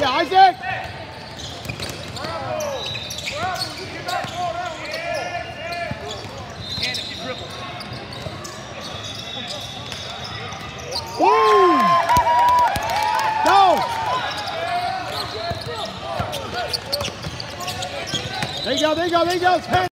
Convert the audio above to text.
Yeah, Isaac. Woo! Go! There you go, there you go, there you go.